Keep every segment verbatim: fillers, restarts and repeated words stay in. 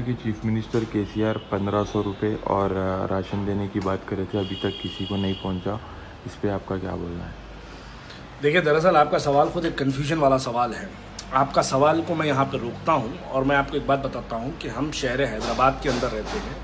कि chief minister KCR पंद्रह सौ रुपये और राशन देने की बात कर रहे थे, अभी तक किसी को नहीं पहुंचा। इस पे आपका क्या बोलना है? देखिए, दरअसल आपका सवाल खुद एक कन्फ्यूजन वाला सवाल है। आपका सवाल को मैं यहाँ पर रोकता हूँ और मैं आपको एक बात बताता हूँ कि हम शहर हैदराबाद के अंदर रहते हैं।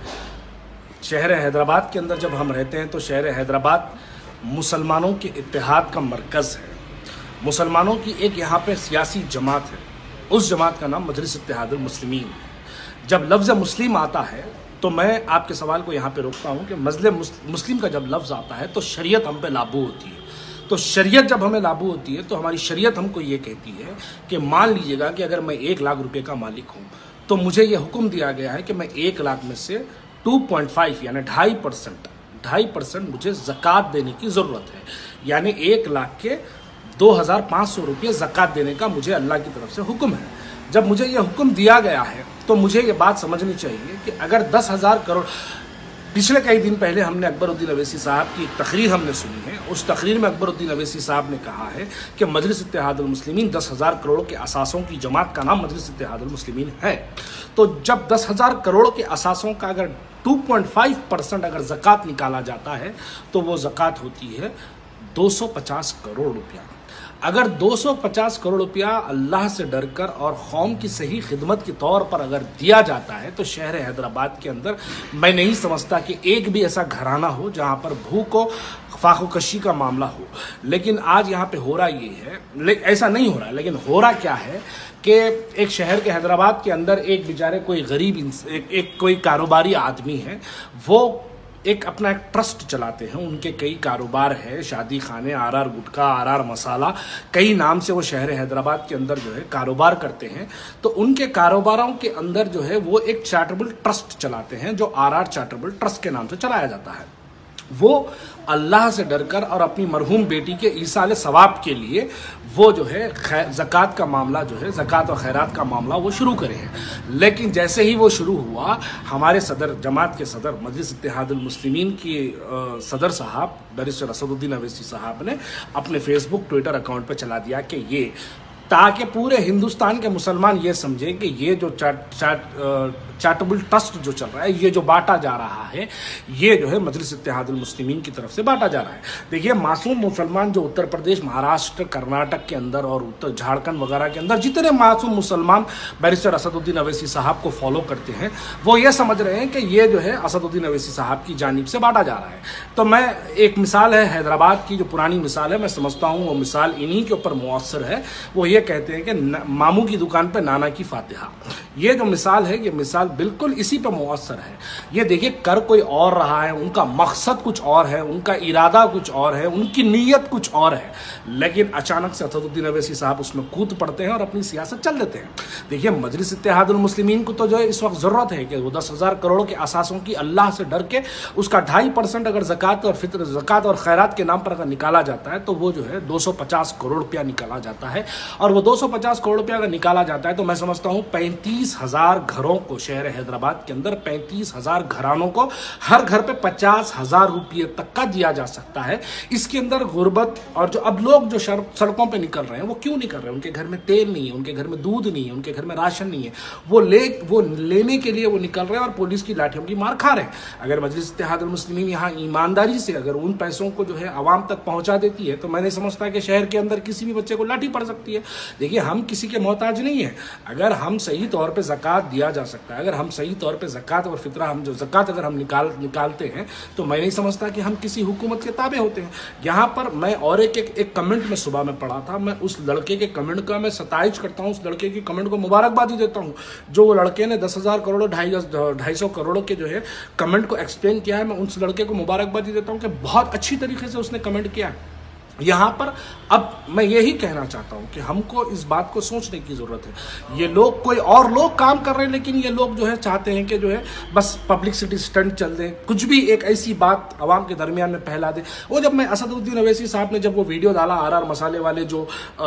शहर हैदराबाद के अंदर जब हम रहते हैं तो शहर हैदराबाद मुसलमानों के इत्तेहाद का मरकज़ है। मुसलमानों की एक यहाँ पे सियासी जमात है, उस जमात का नाम मजलिस इत्तेहादुल मुस्लिमीन है। जब लफ्ज़ मुस्लिम आता है तो मैं आपके सवाल को यहाँ पे रोकता हूँ कि मजले मुस्लिम का जब लफ्ज़ आता है तो शरीयत हम पे लागू होती है। तो शरीयत जब हमें लागू होती है तो हमारी शरीयत हमको ये कहती है कि मान लीजिएगा कि अगर मैं एक लाख रुपए का मालिक हूँ तो मुझे ये हुक्म दिया गया है कि मैं एक लाख में से टू पॉइंट फाइव यानी ढाई परसेंट ढाई परसेंट मुझे ज़कात देने की ज़रूरत है। यानी एक लाख के दो हज़ार पाँच सौ रुपये ज़कात देने का मुझे अल्लाह की तरफ से हुक्म है। जब मुझे ये हुक्म दिया गया है तो मुझे ये बात समझनी चाहिए कि अगर दस हज़ार करोड़, पिछले कई दिन पहले हमने अकबरुद्दीन अवैसी साहब की एक तकरीर हमने सुनी है। उस तकरीर में अकबरुद्दीन अवैसी साहब ने कहा है कि मजलिस इत्तेहादुल मुस्लिमीन दस हज़ार करोड़ के असासों की जमात का नाम मजलिस इत्तेहादुल मुस्लिमीन है। तो जब दस हज़ार करोड़ के असासों का अगर टू पॉइंट फाइव परसेंट अगर ज़कात निकाला जाता है तो वो ज़कात होती है दो सौ पचास करोड़ रुपया। अगर दो सौ पचास करोड़ रुपया अल्लाह से डरकर और कौम की सही खिदमत के तौर पर अगर दिया जाता है तो शहर हैदराबाद के अंदर मैं नहीं समझता कि एक भी ऐसा घराना हो जहां पर भूख हो, फाखोकशी का मामला हो। लेकिन आज यहाँ पे हो रहा ये है, लेकिन ऐसा नहीं हो रहा, लेकिन हो रहा क्या है कि एक शहर के हैदराबाद के अंदर एक बेचारे कोई गरीब एक, एक कोई कारोबारी आदमी है, वो एक अपना एक ट्रस्ट चलाते हैं। उनके कई कारोबार है, शादी खाने, R R gutkha, R R masala, कई नाम से वो शहर हैदराबाद के अंदर जो है कारोबार करते हैं। तो उनके कारोबारों के अंदर जो है वो एक चैरिटेबल ट्रस्ट चलाते हैं जो आर आर चैरिटेबल ट्रस्ट के नाम से चलाया जाता है। वो अल्लाह से डरकर और अपनी मरहूम बेटी के ईसाल सवाब के लिए वो जो है ज़कात का मामला जो है ज़कात और खैरात का मामला वो शुरू करे हैं। लेकिन जैसे ही वो शुरू हुआ, हमारे सदर जमात के सदर मजलिस इत्तेहादुल मुस्लिमीन की सदर साहब बैरिस्टर असदुद्दीन अवैसी साहब ने अपने फेसबुक ट्विटर अकाउंट पर चला दिया कि ये, ताकि पूरे हिंदुस्तान के मुसलमान ये समझें कि ये जो चैरिटेबल ट्रस्ट जो चल रहा है, ये जो बांटा जा रहा है, ये जो है मजलिस इत्तेहादुल मुस्लिमीन की तरफ से बांटा जा रहा है। देखिए, मासूम मुसलमान जो उत्तर प्रदेश, महाराष्ट्र, कर्नाटक के अंदर और उत्तर झारखंड वगैरह के अंदर जितने मासूम मुसलमान बैरिस्टर असदुद्दीन अवैसी साहब को फॉलो करते हैं, वो ये समझ रहे हैं कि ये जो है असदुद्दीन अवैसी साहब की जानिब से बांटा जा रहा है। तो मैं, एक मिसाल है हैदराबाद की, जो पुरानी मिसाल है, मैं समझता हूँ वो मिसाल इन्हीं के ऊपर मुअस्सर है। वो ये कहते हैं कि मामू की दुकान पे नाना की फातिहा। ये जो मिसाल है, ये मिसाल बिल्कुल इसी पे मुअस्सर है। ये देखिए, कर कोई और रहा है, उनका मकसद कुछ और है, उनका इरादा कुछ और है, उनकी नीयत कुछ और है, लेकिन अचानक से असदुद्दीन अवैसी साहब उसमें कूद पड़ते हैं और अपनी सियासत चल देते हैं। देखिए, मजलिस इत्तेहादुल मुस्लिमीन को तो जो है इस वक्त जरूरत है कि वो दस हजार करोड़ के असासों की अल्लाह से डर के उसका ढाई परसेंट अगर ज़कात और फित्र ज़कात और खैरात के नाम पर अगर निकाला जाता है तो वो जो है दो सौ पचास करोड़ रुपया निकाला जाता है। और वो दो सौ पचास करोड़ रुपया अगर निकाला जाता है तो मैं समझता हूँ पैंतीस हजार घरों को, शहर हैदराबाद के अंदर पैंतीस हजार घरानों को हर घर पे पचास हजार रुपये तक का दिया जा सकता है। इसके अंदर गुर्बत और जो अब लोग जो सड़कों पे निकल रहे हैं, वो क्यों निकल रहे हैं? उनके घर में तेल नहीं है, उनके घर में दूध नहीं है, उनके घर में राशन नहीं है, वो ले वो लेने के लिए वो निकल रहे हैं और पुलिस की लाठियों की मार खा रहे हैं। अगर मजलिस इत्तेहादुल मुस्लिमीन यहाँ ईमानदारी से अगर उन पैसों को जो है आवाम तक पहुंचा देती है तो मैं नहीं समझता कि शहर के अंदर किसी भी बच्चे को लाठी पड़ सकती है। देखिए, हम किसी के मोहताज नहीं है। अगर हम सही तौर पे ज़कात दिया जा सकता है, अगर हम सही तौर पे ज़कात और फितरा, हम जो ज़कात अगर हम निकाल निकालते हैं तो मैं नहीं समझता कि हम किसी हुकूमत के ताबे होते हैं। यहाँ पर मैं और एक एक, एक कमेंट में सुबह में पढ़ा था, मैं उस लड़के के कमेंट का मैं सताइश करता हूँ, उस लड़के के कमेंट को मुबारकबादी देता हूँ जो वो लड़के ने दस हज़ार करोड़ ढाई ढाई सौ करोड़ के जो है कमेंट को एक्सप्लेन किया है। मैं उस लड़के को मुबारकबादी देता हूँ कि बहुत अच्छी तरीके से उसने कमेंट किया है। यहाँ पर अब मैं यही कहना चाहता हूँ कि हमको इस बात को सोचने की ज़रूरत है। ये लोग, कोई और लोग काम कर रहे हैं, लेकिन ये लोग जो है चाहते हैं कि जो है बस पब्लिसिटी स्टंट चल दे, कुछ भी एक ऐसी बात आवाम के दरमियान में फैला दे। वो जब मैं असदुद्दीन अवैसी साहब ने जब वो वीडियो डाला, आर आर मसाले वाले जो आ,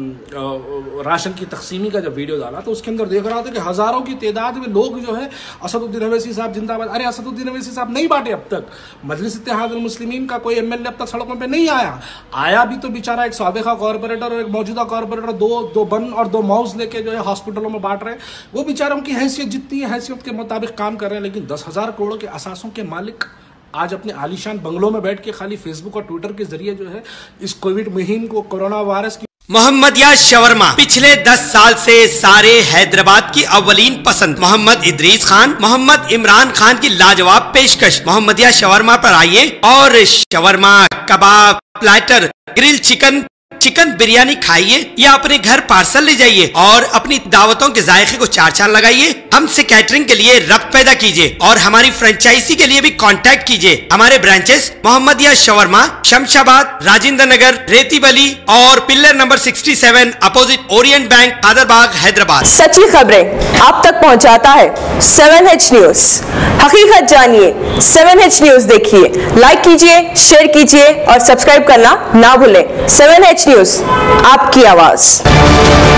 आ, राशन की तकसीमी का जब वीडियो डाला, तो उसके अंदर देख रहा था कि हज़ारों की तादाद में लोग जो है असदुद्दीन अवैसी साहब जिंदाबाद। अरे असदुद्दीन अवैसी साहब नहीं बांटे अब तक, मजलिस इत्तेहादुल मुस्लिमीन का कोई एम एल ए अब तक सड़कों पर नहीं आया। आया भी तो बेचारा एक साबिका कॉर्पोरेटर और एक मौजूदा कॉर्पोरेटर दो दो बन और दो माउस लेके जो है हॉस्पिटलों में बांट रहे हैं। वो बेचारों की हैसियत जितनी है हैसियत के मुताबिक काम कर रहे हैं, लेकिन दस हजार करोड़ के असासों के मालिक आज अपने आलीशान बंगलों में बैठ के खाली फेसबुक और ट्विटर के जरिए जो है इस कोविड मुहिम को, कोरोना वायरस की मोहम्मदिया शवरमा पिछले दस साल से सारे हैदराबाद की अव्वलीन पसंद मोहम्मद इदरीस खान, मोहम्मद इमरान खान की लाजवाब पेशकश। मोहम्मदिया शवरमा पर आइए और शवरमा, कबाब, platter, grill chicken, chicken biryani खाइए या अपने घर पार्सल ले जाइए और अपनी दावतों के जायके को चार चांद लगाइए। हमसे कैटरिंग के लिए रब्त पैदा कीजिए और हमारी फ्रेंचाइजी के लिए भी कांटेक्ट कीजिए। हमारे ब्रांचेस मोहम्मदिया शवरमा, शमशाबाद, राजेंद्र नगर, रेती बली और पिल्लर नंबर सड़सठ opposite Orient bank, Qadarbagh, Hyderabad. सच्ची खबरें आप तक पहुंचाता है सेवन एच न्यूज। हकीकत जानिए, सेवन एच न्यूज देखिए, लाइक कीजिए, शेयर कीजिए और सब्सक्राइब करना ना भूलें। सेवन एच न्यूज, आपकी आवाज।